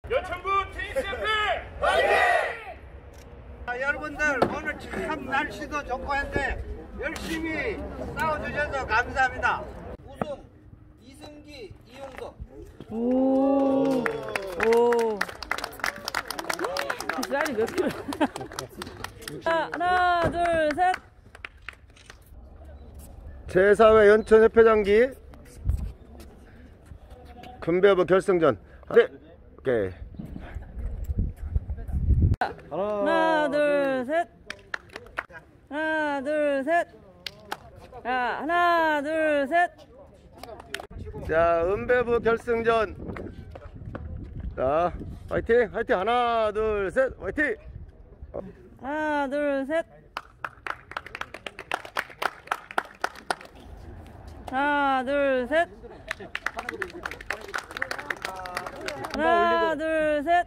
연천군 테니스협회 화이팅! 여러분들 오늘 참 날씨도 좋고 한데 열심히 싸워주셔서 감사합니다. 우승 이승기 이용석. 오. 쌀이 몇 킬로? 하나, 둘, 셋. 제4회 연천협회장기 금배부 결승전. 네. 오케이. 하나, 둘, 셋. 하나, 둘, 셋. 자, 하나, 둘, 셋. 자, 은배부 결승전. 자, 화이팅! 화이팅! 하나, 둘, 셋! 화이팅! 하나, 둘, 셋. 하나, 둘, 셋. 하나, 둘, 셋.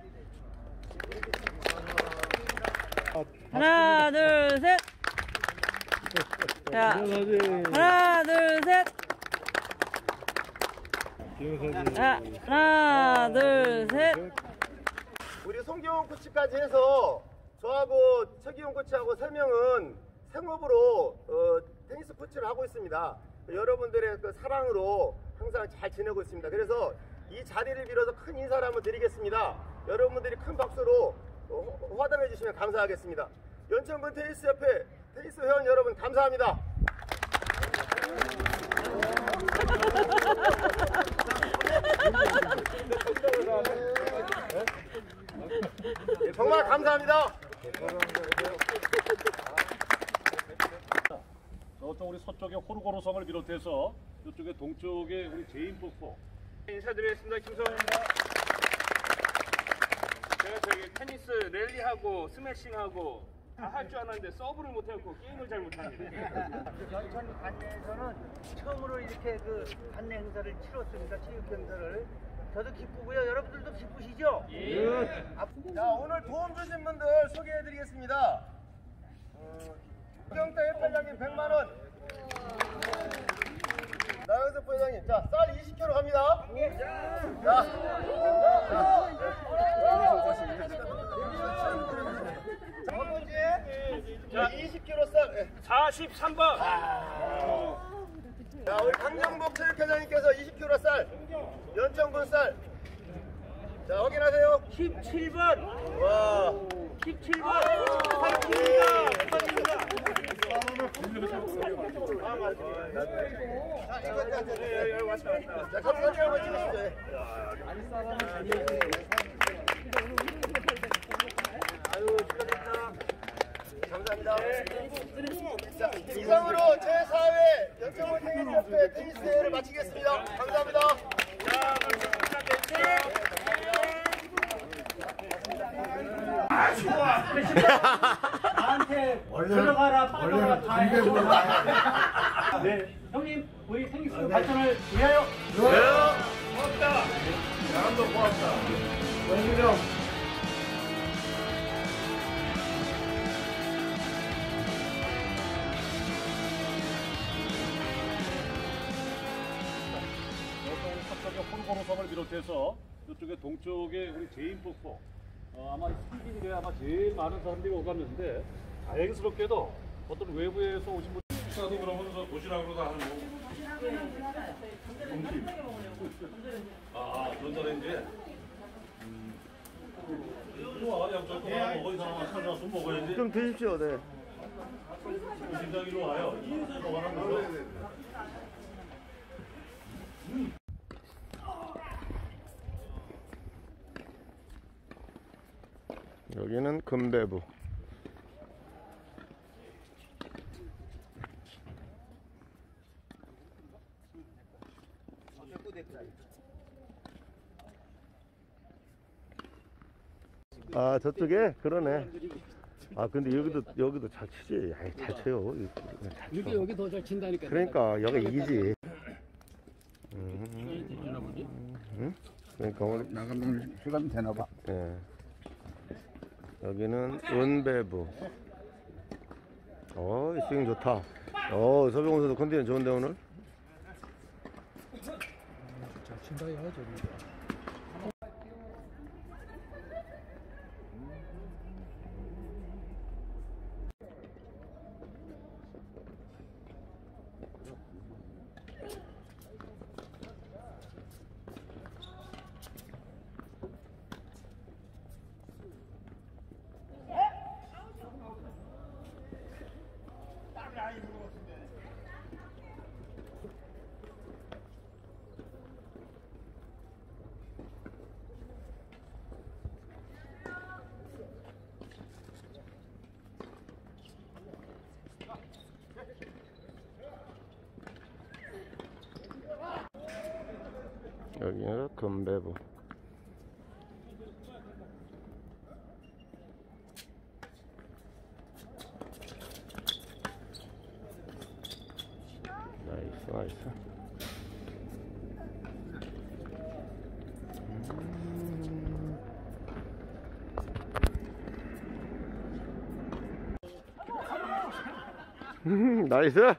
하나, 둘, 셋. 자, 하나, 둘, 셋. 자, 하나, 둘, 셋. 우리 송기용 코치까지 해서 저하고 최기용 코치하고 3명은 생업으로 테니스 코치를 하고 있습니다. 여러분들의 그 사랑으로 항상 잘 지내고 있습니다. 그래서 이 자리를 빌어서 큰 인사를 한번 드리겠습니다. 여러분들이 큰 박수로 화답해 주시면 감사하겠습니다. 연천군 테니스협회 테니스 회원 여러분 감사합니다. 네, 정말 감사합니다. 저쪽 우리 서쪽에 호르고르섬을 비롯해서 이쪽에 동쪽에 우리 제인폭포. 인사드리겠습니다. 김성호입니다. 제가 저기 테니스 랠리하고 스매싱하고 다 할 줄 아는데 서브를 못해갖고 게임을 잘 못합니다. 연천 관내에서는 처음으로 이렇게 그 관내 행사를 치렀습니다. 체육 행사를. 저도 기쁘고요. 여러분들도 기쁘시죠? 예. 자, 오늘 도움 주신 분들 소개해드리겠습니다. 경태 회장님 100만원. 나영석 부회장님, 자, 쌀 20kg 갑니다. 자, 어머니, 자, 20kg 쌀. 43번. 자, 우리 강정복 체육회장님께서 20kg 쌀, 연천군 쌀. 자, 확인하세요. 17번. 와. 17번. 축하드립니다. 축하드립니다. 아, 맞습니다. 예, 맞습니다. 자, 사진 한번 찍으시죠. 아유, 축하드립니다. 감사합니다. 자, 이상으로 제4회 연천군 테니스협회 테니스 대회를 마치겠습니다. 감사합니다. 자, 나한테 들어가라 빠져라 다 해. 네, 형님, 우리 테니스 발전을 위하여. 고맙다. 사람도 고맙다. 원준영. 서쪽에 호르고르섬을 비롯해서 이쪽에 동쪽에 우리 제인폭포. 아마 스키장에 아마 제일 많은 사람들이 오갔는데 다행스럽게도 어떤 외부에서 오신 분. 식사도 그러면 저 도시락으로 다 하는 거. 전자레인지에. 좋아, 양쪽 하나 먹어. 이 사람아 살다 좀 먹어야지. 좀 드십시오. 네. 진작이로 와요. 이에서 더 하는 거죠. 여기는 금배부. 아, 저쪽에? 그러네. 아, 근데 여기도 잘 치지. 아이, 잘 쳐요. 여기 더 잘 친다니까. 그러니까 여기 이기지. 응? 그러니까 오늘 나가면 시간 되나 봐. 예. 여기는 은배부. 스윙 좋다. 서병훈 선수 컨디션 좋은데 오늘? 잘 친다 해야죠. 금배부. 나이스 나이스. 나이스.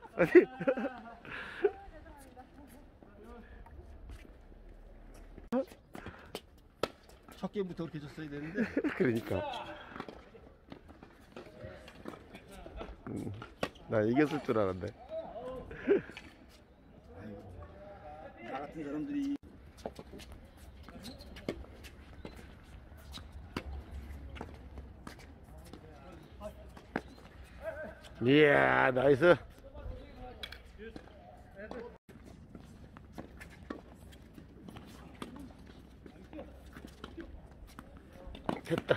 첫 게임부터 그렇게 줬어야 되는데. 그러니까. 나 이겼을 줄 알았네. 나 같은 사람들이 이야, 나이스. 됐다.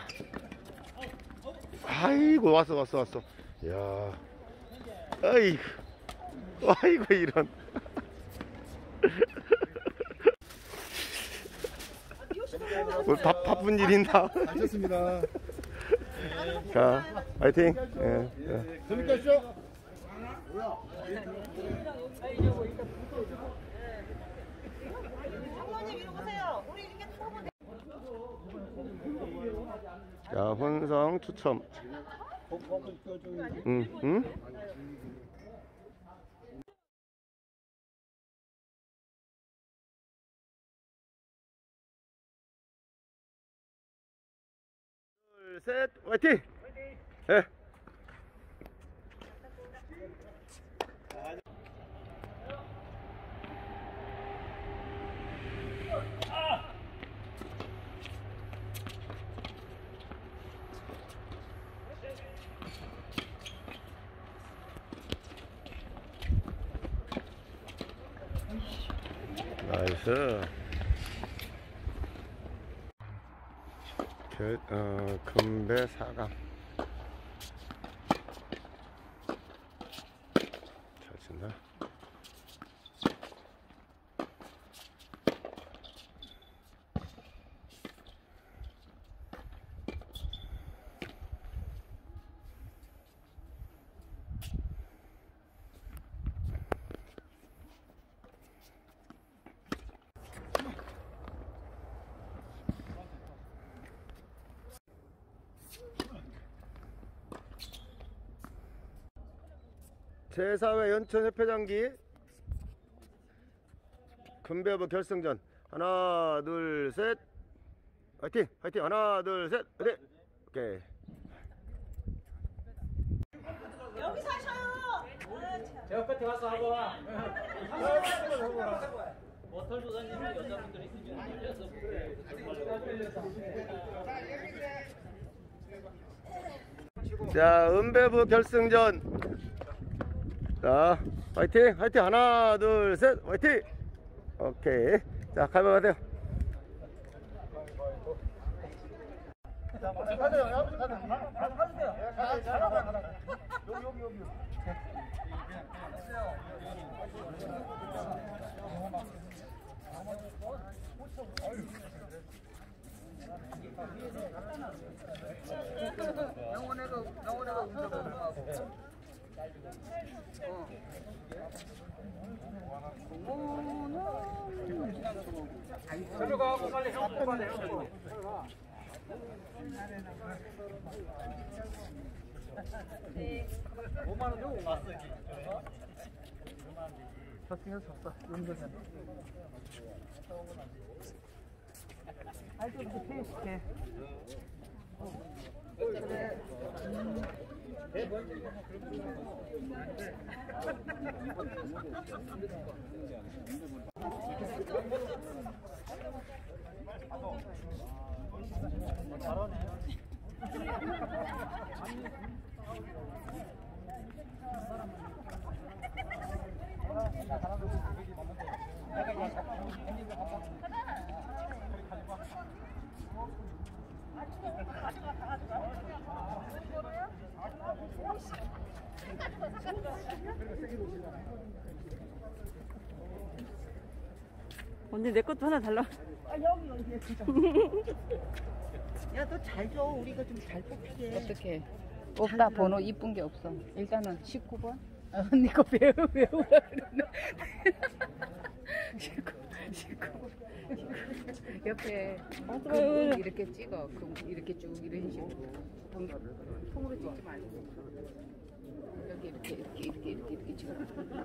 아이고, 왔어. 야, 아이고, 이런. 뭐 바쁜 일 있나? 하셨습니다. 자, 화이팅. 예. 재밌겠죠? 자, 혼성 추첨. 응? 둘, 셋, 화이팅! 예. 나이스. 금배 4강. 잘 친다. 제4회 연천협회장기 금배부 결승전. 하나 둘 셋 화이팅! 화이팅! 하나 둘 셋 화이팅! 오케이. 여기서 하셔요. 제가 끝에 와서 하고 와. 모털 조사님은 여자분들이 자, 은배부 결승전. 자, 화이팅! 화이팅! 하나 둘 셋 화이팅! 오케이. 자, 가위바위보 하세요. 영원애가 운전하는 거하고. 저리 가고 빨리 형 빨리 형. 언니 내 것도 하나 달라. 야, 너 잘 줘. 우리가 좀 잘 뽑히게. 어떻게 없다. 번호 이쁜 게 없어. 일단은 19번. 언니 거 외우라 그랬나? 19번. 옆에 그 이렇게 찍어. 이렇게 쭉 이런 식으로. 통으로 찍지 말고. 여기 이렇게 찍어.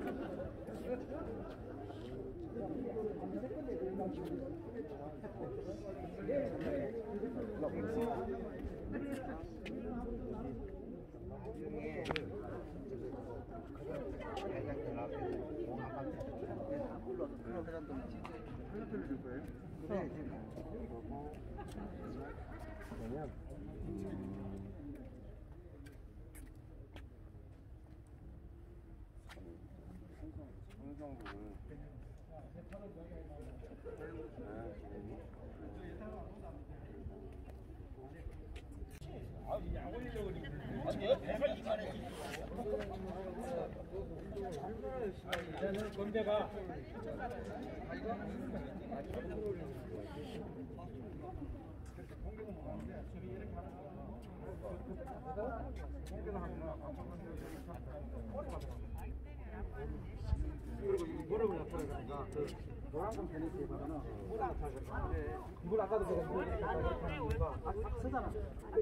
물 아까도 제가 물 쓰잖아.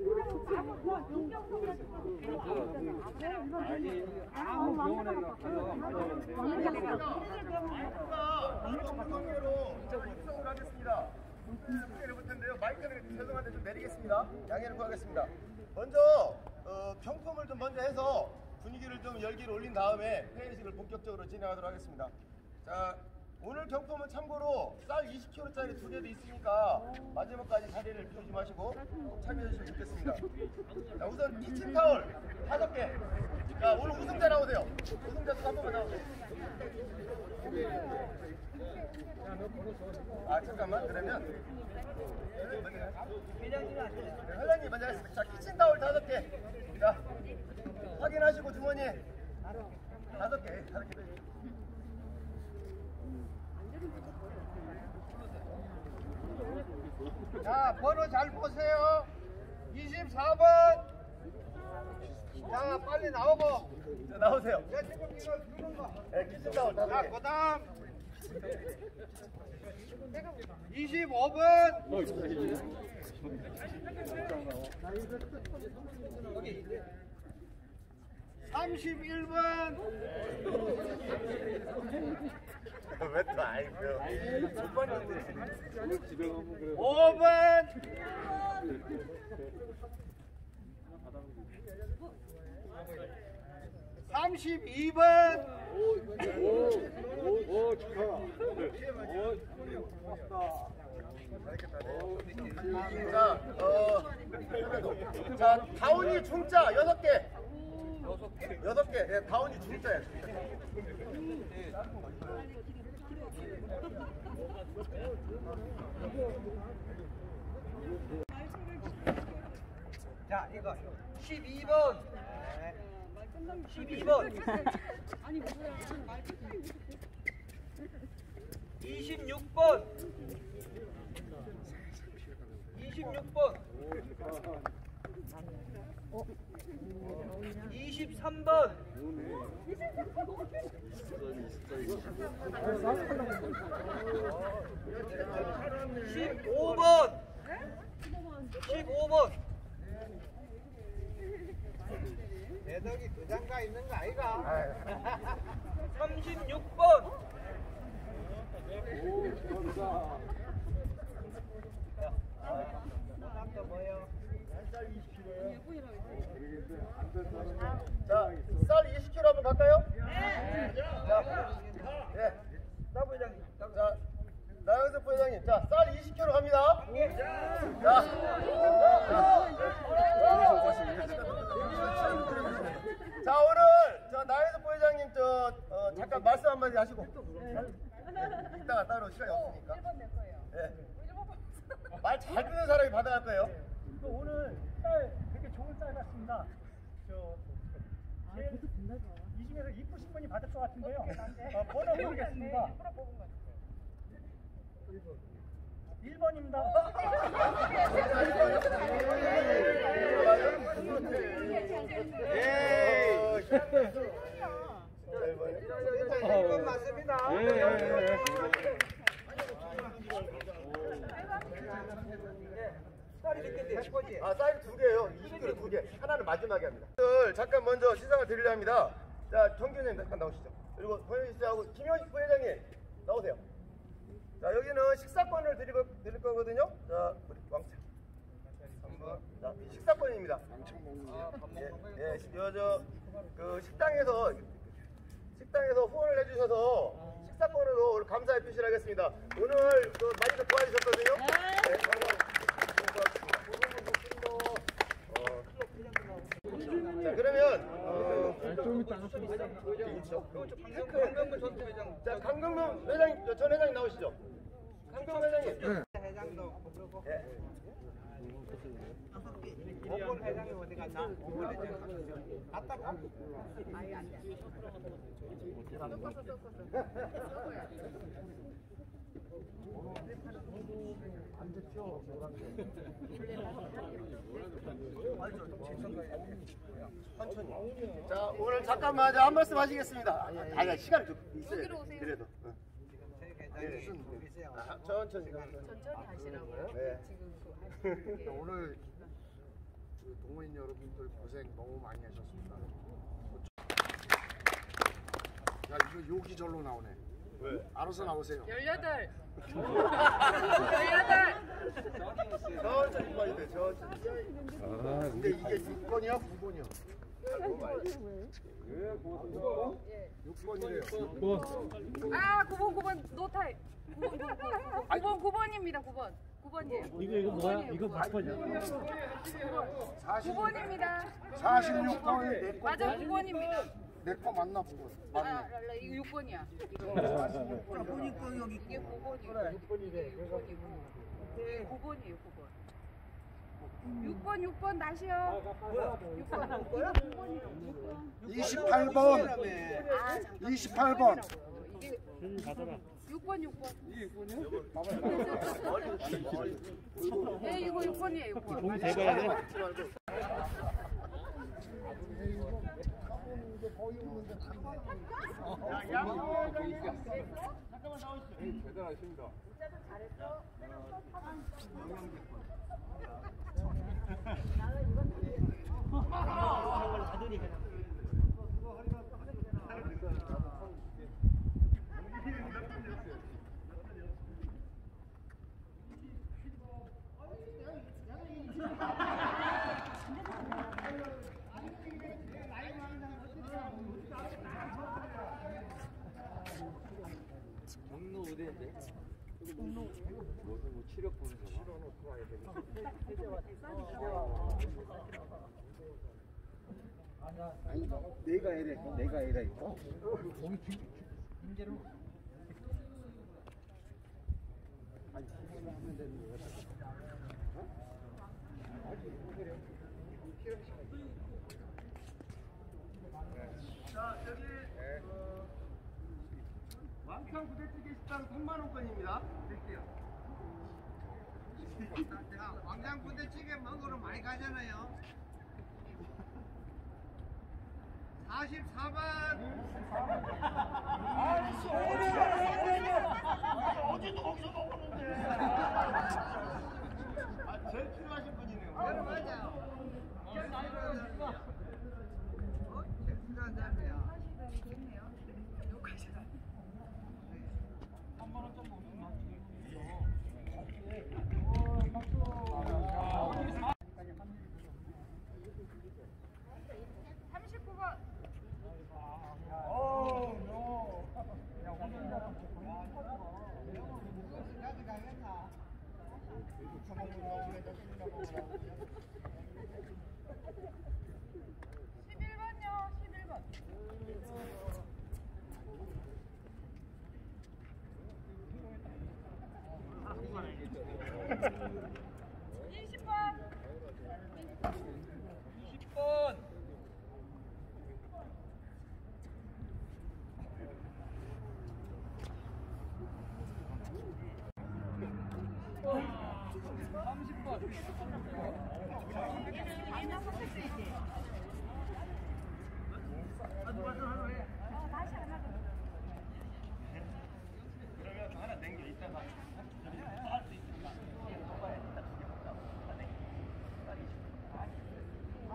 방송으로 구성을 하겠습니다. 스피커를 볼 텐데요. 마이크는 죄송한데 좀 내리겠습니다. 양해를 구하겠습니다. 먼저 경품을 좀 먼저 해서 분위기를 좀 열기를 올린 다음에 회의식을 본격적으로 진행하도록 하겠습니다. 자, 오늘 경품은 참고로 쌀 20kg짜리 2개도 있으니까 마지막까지 자리를 비우지 마시고 꼭 참여해 주시면 좋겠습니다. 자, 우선 키친타올 5개. 자, 오늘 우승자 나오세요. 우승자도 한 번만 나오세요. 아, 잠깐만. 그러면 회장님 먼저 하겠습니다. 자, 키친타올 5개. 자, 확인하시고 주머니 5개. 자, 번호 잘 보세요. 24번. 자, 빨리 나오고. 자, 나오세요. 자, 지금 이거 주는 거. 네, 키친타올 자, 5개. 그 다음. 25번. 31번. 왜 또 아이고. 5번. 32번. 오, 축하. 자, 다운이 중자 6개. 6개. 예, 다운이 중자예요. 자, 이거 12번. 12번. 26번. 26번. 23번. 15번. 15번. 대덕이 두 장가 있는 거 아이가? 36번. 자, 쌀 20kg 한번 갈까요? 네. 자, 예. 나 부회장님. 자, 나영석 부회장님. 자, 쌀 20kg 갑니다. 자, 오늘 저 나영석 부회장님 잠깐 말씀 한마디 하시고. 이따가 따로 시간이 없으니까. 예. 말 잘 듣는 사람이 받아갈 거예요. 오늘 쌀 되게 좋은 쌀 같습니다. 이 중에서 이쁘신 분이 받을 것 같은데요. 번호 모르겠습니다. 1번입니다. 아, 사이즈 2개예요. 20kg 2개. 하나는 마지막에 합니다. 잠깐 먼저 시상을 드리려 합니다. 자, 정규님 잠깐 나오시죠. 그리고 허영희 씨하고 김효식 부회장님 나오세요. 자, 여기는 식사권을 드릴 거거든요. 자, 우리 왕창. 한번. 자, 식사권입니다. 왕창 먹는 그 식당에서 후원을 해주셔서 식사권으로 오늘 감사의 표시를 하겠습니다. 오늘 많이들 도와주셨거든요. 네, 자, 그러면 자, 강경문 회장, 전 회장님 나오시죠. 강경문 회장님. 네. 오건 회장이 어디 갔나? 오건 회장 갔다 가. 아예 안 돼. 안 됐죠? 천천히. 자, 오늘 잠깐만 한 말씀 하시겠습니다. 아니, 시간이 좀 있어요. 그래도. 천천히. 천천히 하시라고요? 네. 지금 오늘 그 동호인 여러분들 고생 너무 많이 하셨습니다. 야, 이거 욕이 절로 나오네. 왜? 알아서 나오세요. 18. 천천히 봐야 돼, 천천히. 근데 이게 6번이야, 9번이야? 6번이래요. 아, 9번 노타임. 9번입니다. 9번이에요. 이거 뭐야? 이거 몇 번이야? 9번입니다. 46번이 맞아, 9번입니다. 내 거 맞나 보고. 아, 이거 6번이야. 보니까 여기 이게 9번이에요. 6번이고. 네, 9번이에요, 9번. 6번 다시요. 6번. 28번. 아, 잠깐. 28번. 이게 6번. 이게 6번이야? 네, 이거 6번이에요, 6번. 공이 대봐야 돼. 대단하십니다. 경로 어디인데? 뭐 치력 보는 거. 치러놓고 와야 되겠다. 아니, 내가 이래. 내가 이래. 거기 빈대로 자, 여기 왕창 부대찌개 식당 3만원권입니다. 드릴게요. 왕장 부대찌개 먹으러 많이 가잖아요. 44번. 어제도 거기서 먹었는데. 제일 필요하신 분이네요. 맞아요. 제일 필요한 사람이야.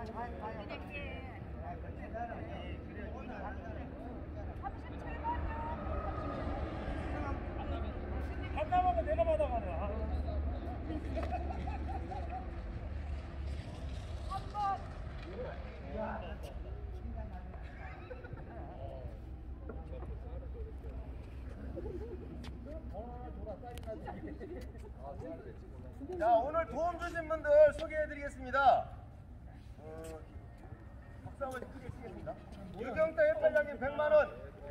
자, 오늘 도움 주신 분들 소개해드리겠습니다. 박수 한번 크게 치겠습니다. 유경태 회장님 100만원,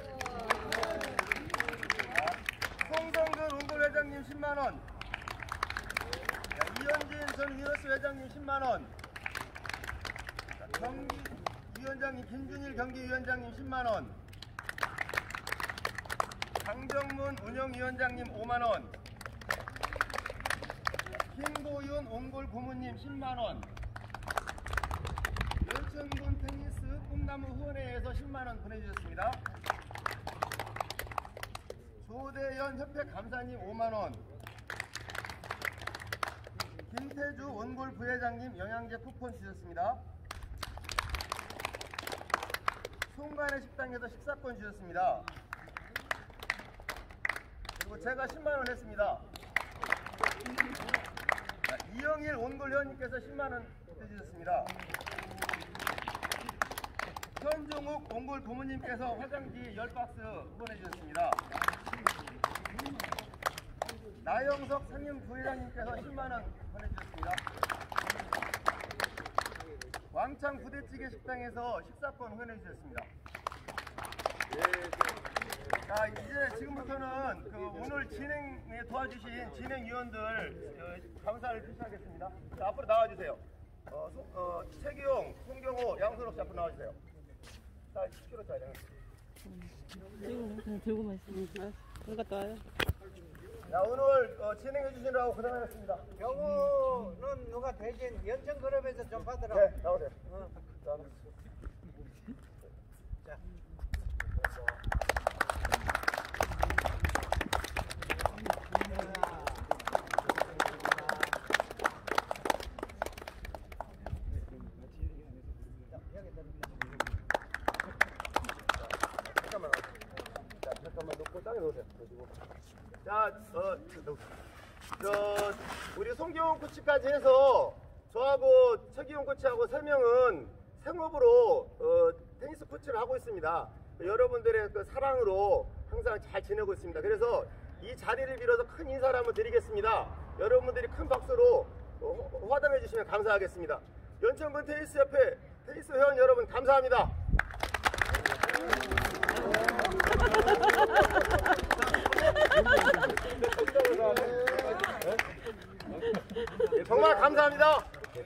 송성근 운골 회장님 10만원, 이현진 전 위너스 회장님 10만원, 경기위원장님 김준일 경기위원장님 10만원, 강정문 운영위원장님 5만원, 김도윤 옹골 고모님 10만원, 연천군 테니스 꿈나무 후원회에서 10만원 보내주셨습니다. 조대현 협회 감사님 5만원, 김태주 원골 부회장님 영양제 쿠폰 주셨습니다. 송간의 식당에서 식사권 주셨습니다. 그리고 제가 10만원 했습니다. 이영일 원골 회원님께서 10만원 해주셨습니다. 현종욱 원골 부모님께서 화장지 10박스 후원해주셨습니다. 나영석 상임 부회장님께서 10만원 보내주셨습니다. 왕창 부대찌개 식당에서 식사권 후원해주셨습니다. 자, 이제 지금부터는 오늘 진행에 도와주신 진행위원들 감사를 표시하겠습니다. 자, 앞으로 나와주세요. 최기용, 송경호, 양선옥 씨 앞으로 나와주세요. 자, 10kg짜리. 그냥 들고만 있으면 그걸 갔다 와요. 자, 오늘 진행해 주시느라고 고생하셨습니다. 경우는 누가 대신 연천그룹에서 좀 받으라. 네, 나오세요. 자. 잠깐만 놓고 땅에 놓으세요. 자, 우리 송기용 코치까지 해서 저하고 최기용 코치하고 3명은 생업으로 테니스 코치를 하고 있습니다. 여러분들의 그 사랑으로 항상 잘 지내고 있습니다. 그래서 이 자리를 빌어서 큰 인사를 한번 드리겠습니다. 여러분들이 큰 박수로 화답해 주시면 감사하겠습니다. 연천군 테니스협회 테니스 회원 여러분 감사합니다. 네, 정말 감사합니다.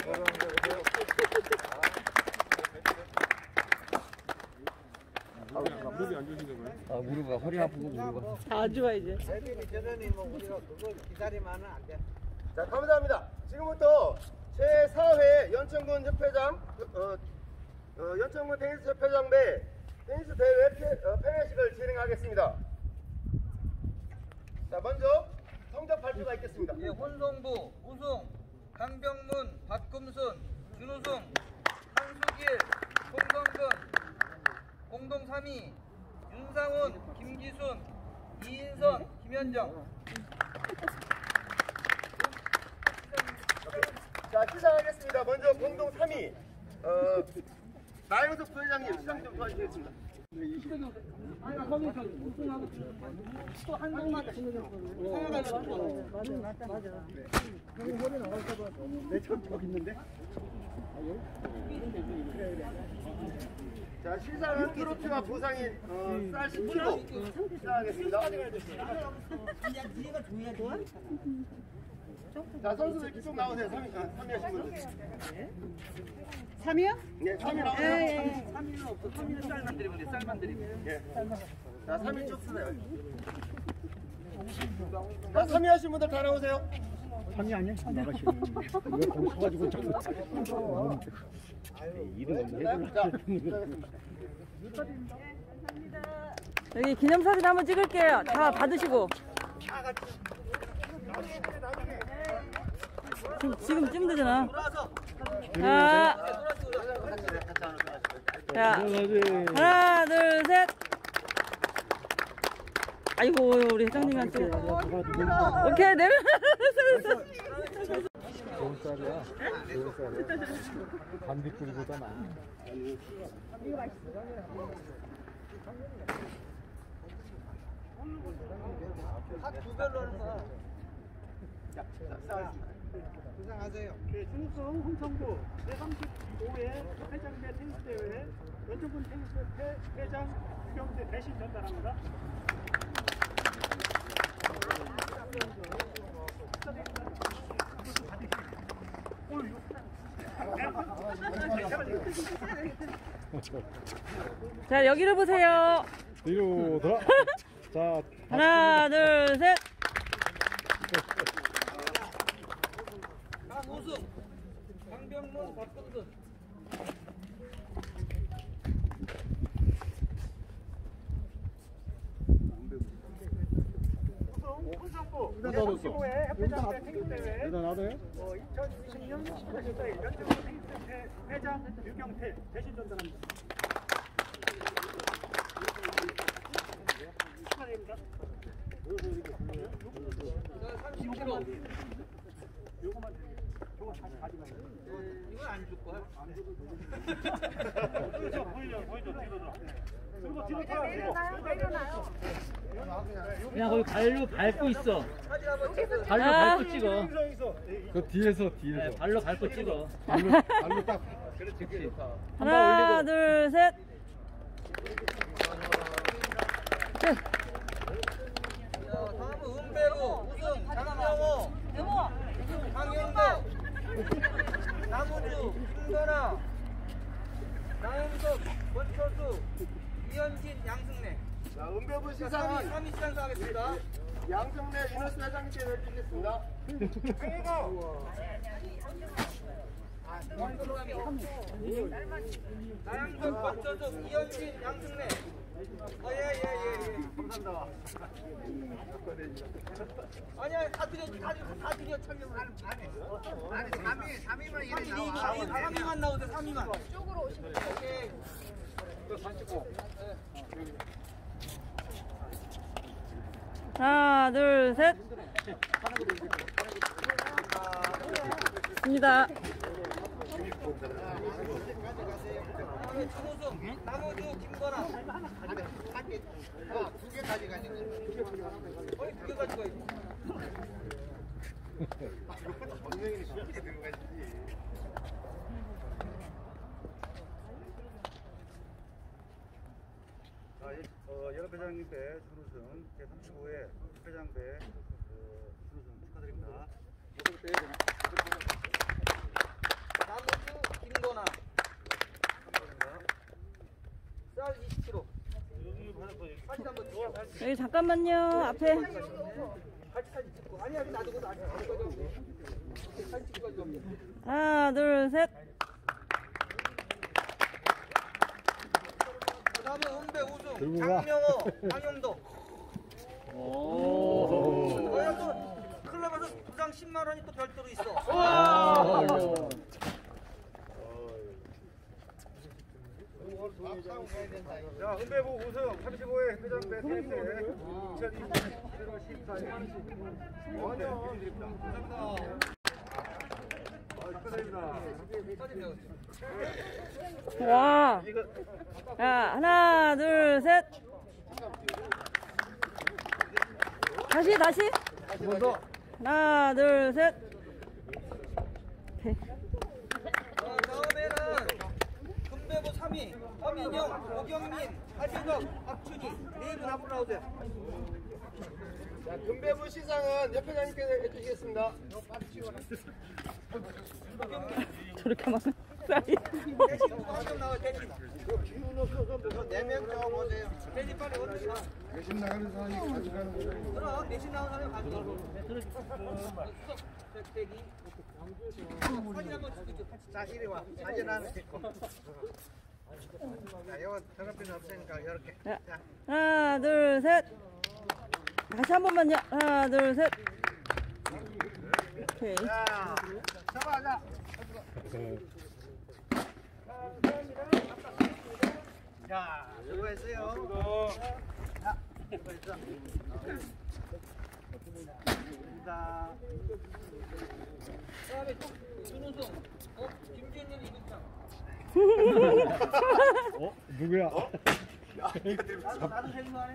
무릎이 안 좋으신가 봐요. 아, 무릎가 허리 아프고 무릎가. 다 안 좋아 이제. 애들이 저러니 뭐 우리가 그걸 기다리면 안 돼. 자, 감사합니다. 지금부터 제4회 연천군 협회장, 연천군 테니스 협회장 배 테니스 대회 폐회식을 진행하겠습니다. 자, 먼저 성적 발표가 있겠습니다. 예, 혼성부 우승 강병문, 박금순, 준우승, 한수길, 송성근, 공동 3위 윤상훈, 김기순, 이인선, 김현정. 자, 시작하겠습니다. 먼저 공동 3위 나영석 부회장님 시작 좀 도와주시겠습니다. 자, 시상은 트로피와 보상인 쌀 10kg 시작하겠습니다. 자, 선수들 쭉 나오세요. 3위 하신 분들. 3위요? 네, 3위 나오세요. 3위는 없어. 3위는 쌀만 드리면 돼. 쌀만 드리면. 예. 자, 3위 쭉 쓰세요. 자, 3위 하신 분들 다 나오세요. 3위 아니야? 나가시는 왜 거기 서가지고 자꾸 2등 여기 기념사진 한번 찍을게요. 다 받으시고. 지금 찍으면 되잖아. 자, 자, 하나, 둘, 셋. 아이고, 우리 회장님한테. 오케이, 내려. 좋은 쌀이야. 좋은 쌀이야. 반딧불보다 나아. 두 별로 하는 거야. 고생하세요. 중성 홍성구 제35회 회장대 테니스 대회 연천군 테니스 회장 유경태 대신 전달합니다. 자, 여기를 보세요. 뒤로 돌아. 자, 하나, 둘, 셋. 우승 강병문 박근근. 홍성구 제35회 협회장대 테니스 대회 일단 나도 해. 2020년 10월 14일 연천군 테니스 회장 유경태 대신 전달합니다. 축하드립니다. 30kg. 요거만 저거 다시 가져가요. 이건 안 줄 거야. 저 보이죠? 뒤로 들어. 그리고 뒤로 들어. 그냥 거기 발로 밟고 있어. 사진 한번 찍어. 발로 아. 밟고 찍어. 그 뒤에서. 네, 발로 밟고 찍어. 발로 딱. 그렇지. 하나, 둘, 셋. 다음은 은배로 우승 장명호. 강영도. 나무주 김건아. 나영석 권철수. 이현진 양승래. 자, 은배부 시상은 3위 시상하겠습니다. 양승래 이너스 회장님께 해주겠습니다. 나영석 권철수 이현진 양승래. 예. 감사합니다. 아니야 다 드려 참여를 아니 3위만 이래 나와 3위만 나오세요 3위만 쪽으로 오시면 돼요. 오케이. 하나, 둘, 셋. 입니다. 다음에 준우승 나무주 김건아. 두개 가져가지. 거의 두개 가져가야지. 연합회장님께 준우승 제35회 회장대 준우승 축하드립니다. 나무주 김건아. 쌀 20kg. 사진 한번 찍어. 여기 잠깐만요. 앞에. 같이 사진 찍고. 아니 놔두고 아직 안 가져. 사진 찍고 가져. 하나, 둘, 셋. 다음은 은배 우승 들고 가. 장명호 강영도. 너야 또 클럽에서 부상 10만 원이 또 별도로 있어. 자, 은배부 우승 35회 회장대 테니스 2020년 1월 14일 드립니다. 감사합니다. 축하드립니다. 와. 자, 하나, 둘, 셋. 다시. 한번 더. 하나, 둘, 셋. 오케이. 다음에는 금배부 3위 허민영, 오경민, 하진석, 박춘희 네 분 앞으로 나오세요. 자, 금배부 시상은 협회장님께 해주시겠습니다. 저렇게 막 쌀이. 대신 한명 나와 대신. 네명 나오세요. 대신 빨리 오세요. 대신 나가는 사람이 가져가는 거예요. 그럼 대신 나온 사람이 가져가. 수석 대기. 사진 한번 찍죠. 자 이리 와. 사진 하나 찍고. 자 이건 더럽히는 없으니까 이렇게. 자, 하나, 둘, 셋. 다시 한 번만요. 하나, 둘, 셋. 오케이. 자 잡아자. 자, 수고했어요. 자, 수고했어. 감사합니다. 다음에 또 준우승. 김준현 이국장. 누구야? 나도 생각하네.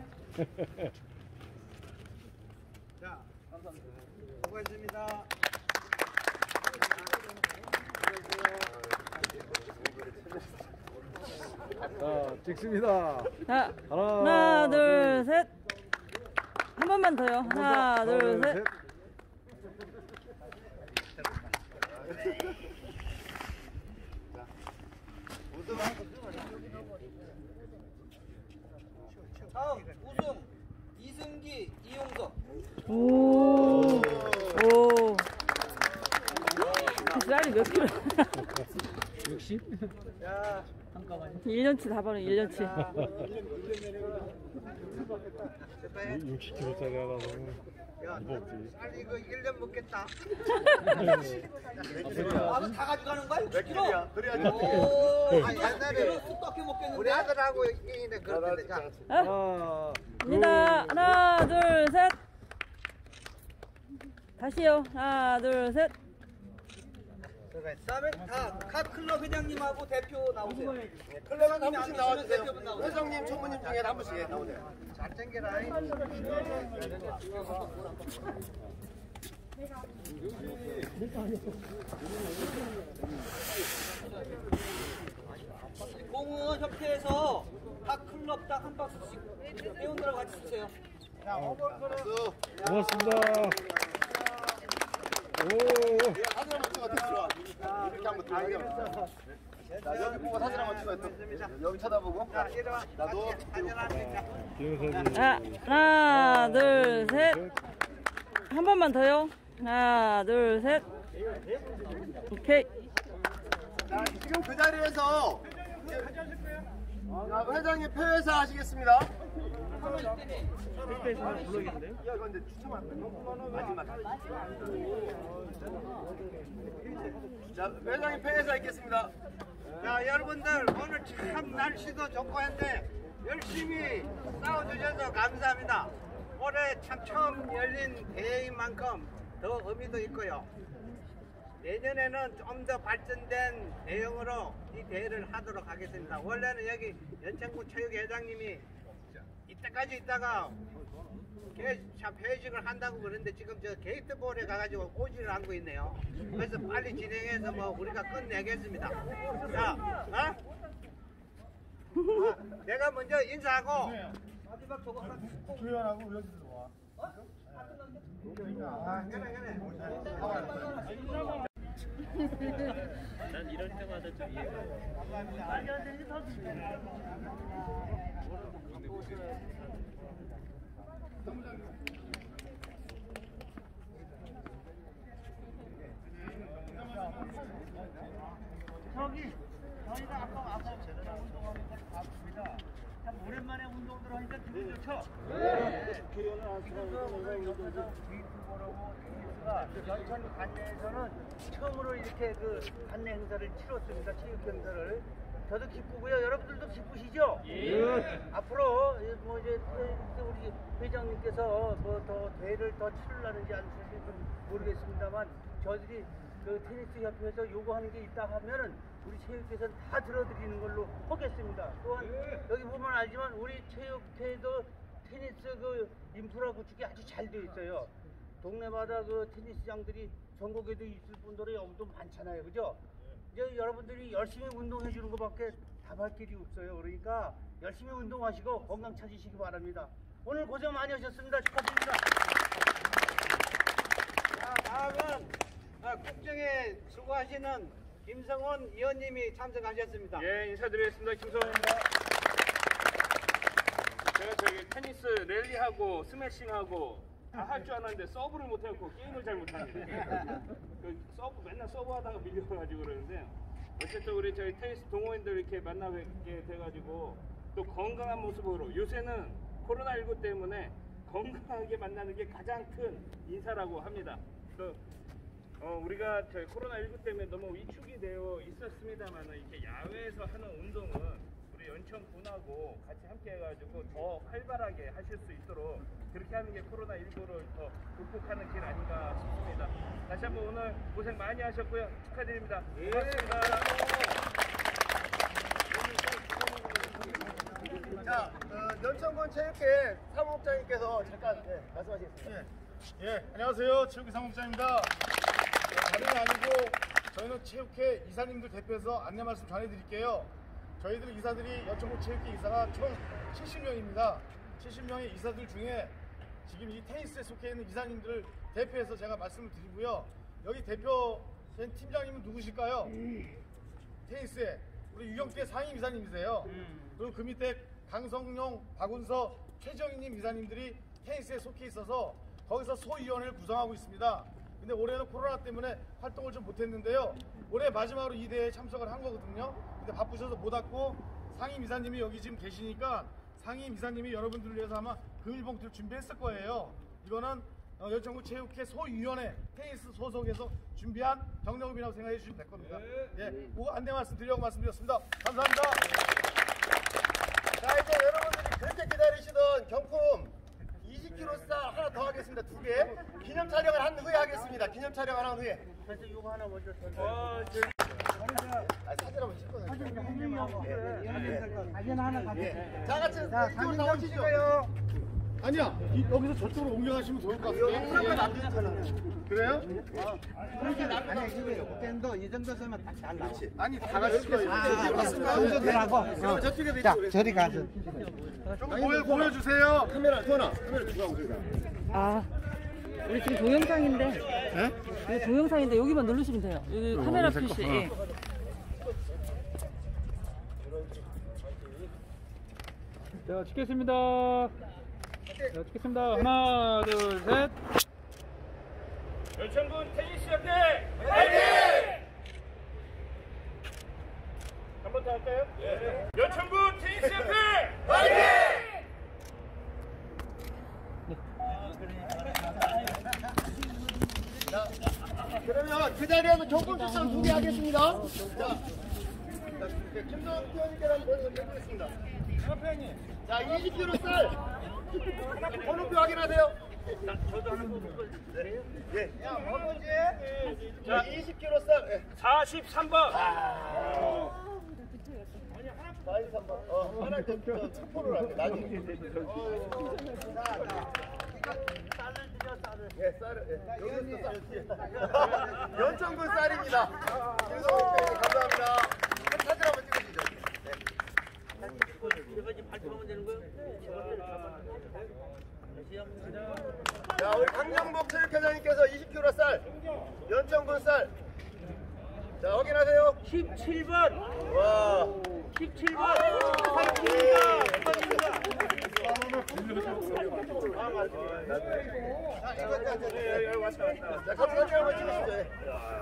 자, 감사합니다. 수고했습니다. 자, 찍습니다. 자, 하나, 둘, 셋. 한 번만 더요. 하나, 둘, 셋. 다음 우승 이승기 이용석. 오. 오. 쌀이 몇 킬로? 60? 1년치 다 바로 1년치. 60kg짜리 하나 무겁지. 쌀 이거 1년 먹겠다. 나도 다 가져가는 거야? 몇 킬로야? 그래야지. 오, 옛날에 쑥밖에 먹겠는데. 우리 아들하고 이기는데 그런데 자. 갑니다. 하나, 둘, 셋. 다시요. 하나, 둘, 셋. 다음에 각 클럽 회장님하고 대표 나오세요. 클럽은 한 분씩 나와주세요. 회장님, 총무님 중에 한 분씩 나오세요. 잘 챙겨라. 공은 협회에서 각 클럽 딱 한 박스씩 회원들하고 같이 주세요. 박수. 고맙습니다. 오. 사진 한번 찍어 들어와. 이렇게 한번 들어와. 자, 여기 보고 사진 한번 찍어. 여기 쳐다보고. 나도. 기념사진. 자, 하나, 둘, 셋. 한 번만 더요. 하나, 둘, 셋. 오케이. 자, 지금 그 자리에서 자, 회장님 폐회사 하시겠습니다. 야, 이거 근데 추첨할 거야. 마지막. 자, 회장님 폐회사 있겠습니다. 자, 여러분들 오늘 참 날씨도 좋고 한데 열심히 싸워주셔서 감사합니다. 올해 참 처음 열린 대회인 만큼 더 의미도 있고요. 내년에는 좀 더 발전된 대형으로 이 대회를 하도록 하겠습니다. 원래는 여기 연천구 체육회장님이 이때까지 있다가 참 회식을 한다고 그러는데 지금 저 게이트볼에 가가지고 오지를 않고 있네요. 그래서 빨리 진행해서 뭐 우리가 끝내겠습니다. 자, 내가 먼저 인사하고 마지막 저거 하나 주연하고 우리 와. 그래. 난 이럴 때마다 좀 이해가 저희가 아까 와서 운동하는 걸 봤습니다. 참 오랜만에 운동들 하니까 기분 좋죠? 네. 지금도 옆에서 뒷부보라고 테니스가 연천 관내에서는 처음으로 이렇게 그 관내 행사를 치렀습니다. 체육 행사를. 저도 기쁘고요. 여러분들도 기쁘시죠? 예. 앞으로 뭐 이제 우리 회장님께서 뭐 더 대회를 더 치르려는지 안 치르는지 모르겠습니다만 저희들이 그 테니스 협회에서 요구하는 게 있다 하면은 우리 체육회에서는 다 들어드리는 걸로 하겠습니다. 또한 여기 보면 알지만 우리 체육회도 테니스 그 인프라 구축이 아주 잘 되어 있어요. 동네마다 그 테니스장들이 전국에도 있을 뿐더러 여기도 많잖아요. 그죠? 이제 여러분들이 열심히 운동해 주는 것밖에 답할 길이 없어요. 그러니까 열심히 운동하시고 건강 찾으시기 바랍니다. 오늘 고생 많이 하셨습니다. 축하드립니다. 자, 다음은 국정에 수고하시는 김성원 의원님이 참석하셨습니다. 예, 인사드리겠습니다. 김성원입니다. 제가 저기 테니스 랠리하고 스매싱하고 다 할 줄 아는데 서브를 못해갖고 게임을 잘 못합니다. 그 서브 맨날 서브하다가 밀려가지고 그러는데 어쨌든 우리 저희 테니스 동호인들 이렇게 만나뵙게 돼가지고 또 건강한 모습으로 요새는 코로나19 때문에 건강하게 만나는 게 가장 큰 인사라고 합니다. 또 우리가 저희 코로나19 때문에 너무 위축이 되어 있었습니다만 이렇게 야외에서 하는 운동은 우리 연천군하고 같이 함께 해가지고 더 활발하게 하실 수 있도록 그렇게 하는 게 코로나19를 더 극복하는 길 아닌가 싶습니다. 다시 한번 오늘 고생 많이 하셨고요. 축하드립니다. 고맙습니다. 자, 연천군 체육회 사무국장님께서 잠깐 말씀하시겠습니다. 예, 안녕하세요. 체육회 사무국장입니다. 다름이 아니고 저희는 체육회 이사님들 대표해서 안내 말씀 전해드릴게요. 저희들 이사들이 연천군 체육회 이사가 총 70명입니다. 70명의 이사들 중에 지금 이 테니스에 속해 있는 이사님들을 대표해서 제가 말씀을 드리고요. 여기 대표된 팀장님은 누구실까요? 테니스에 우리 유경태 상임 이사님이세요. 그리고 그 밑에 강성용, 박운서, 최정희님 이사님들이 테니스에 속해 있어서 거기서 소위원회를 구성하고 있습니다. 근데 올해는 코로나 때문에 활동을 좀 못했는데요. 올해 마지막으로 이 대회에 참석을 한 거거든요. 근데 바쁘셔서 못 왔고 상임 이사님이 여기 지금 계시니까 상임 이사님이 여러분들을 위해서 아마 금일봉투를 준비했을 거예요. 이거는 연천군 체육회 소위원회 테니스 소속에서 준비한 경력금이라고 생각해 주시면 될 겁니다. 예, 그거 안내 말씀 드리려고 말씀드렸습니다. 감사합니다. 자, 이제 여러분들이 그렇게 기다리시던 경품 20kg 쌀 하나 더 하겠습니다. 2개. 기념 촬영을 한 후에 하겠습니다. 기념 촬영을 한 후에. 그래서 이거 하나 먼저 사진 한번 찍고 자, 같이 이쪽으로 나오시죠. 아니야, 여기서 저쪽으로 옮겨가시면 좋을 것 같아요. 프로그램 안 되잖아. 그래요? 아니 이거 이 정도 쓰면 딱 나와. 아니, 다 같이 저쪽에 자 저리 가서. 좀 보여주세요. 카메라 들고 오세요. 아, 우리 지금 동영상인데. 네? 이거 동영상인데 여기만 누르시면 돼요. 여기 카메라 표시. 예. 자, 찍겠습니다. 자, 찍겠습니다. 하나, 둘, 셋. 연천군 테니스협회 화이팅! 한 번 더 할까요? 네. 연천군 테니스협회 화이팅! 그러면 그 자리에서 경품 추첨 2개 하겠습니다. 자, 김동현 의원님께서 먼저 드리겠습니다. 자, 20kg 쌀. 번호표 확인하세요. 저도 하나 뽑을 거예요? 예. 야, 뭐지? 자, 20kg 쌀. 예. 43번. 43번. 하나 더 첩보를 할게. 나중에. 예, 쌀을. 예. 여기서 쌀. 연천군 쌀입니다. 김성훈 씨, 감사합니다. 사진 한번 찍으시죠. 이거 이제 발표하면 되는 거예요? 자, 우리 강정복 체육회장님께서 20kg 쌀, 연천군 쌀. 자, 확인하세요. 17번. 와. 17번. 자, 같이 사진 한번 찍으시죠. 예.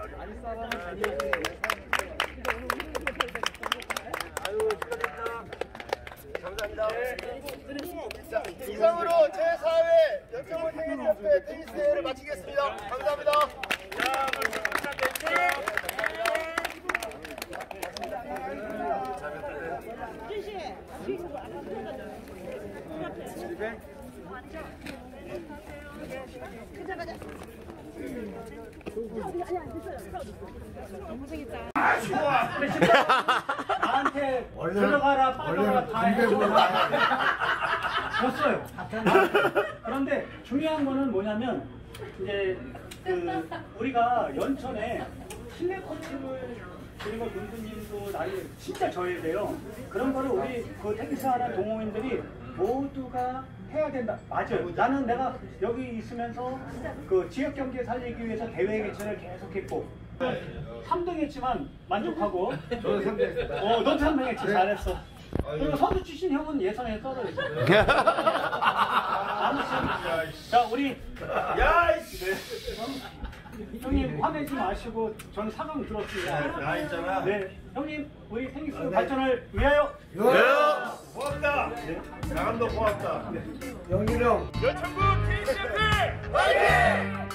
아유, 축하드립니다. 감사합니다. 자, 이상으로 제4회 연천군 테니스협회 테니스 대회를 마치겠습니다. 감사합니다. 나한테 들어가라 빠져라 다 줬어요. 그런데 중요한 거는 뭐냐면 이제 그 우리가 연천에 실내 코치를 그리고 문수님도 나이 진짜 져야 돼요. 그런 거를 우리 그 테니스하는 동호인들이 모두가 해야 된다. 맞아요. 나는 내가 여기 있으면서 그 지역 경제 살리기 위해서 대회 개최를 계속했고 3등 했지만 만족하고. 저는 3등 했습니다. 너도 3등 했지. 잘했어. 그리고 선수 출신 형은 예선에 떨어졌어. 자, 우리 형님 화내지 마시고 저는 4강 들었습니다. 있잖아. 네, 형님 우리 테니스 발전을 위하여. 고맙다. 나감도 고맙다. 연천군 테니스협회 화이팅!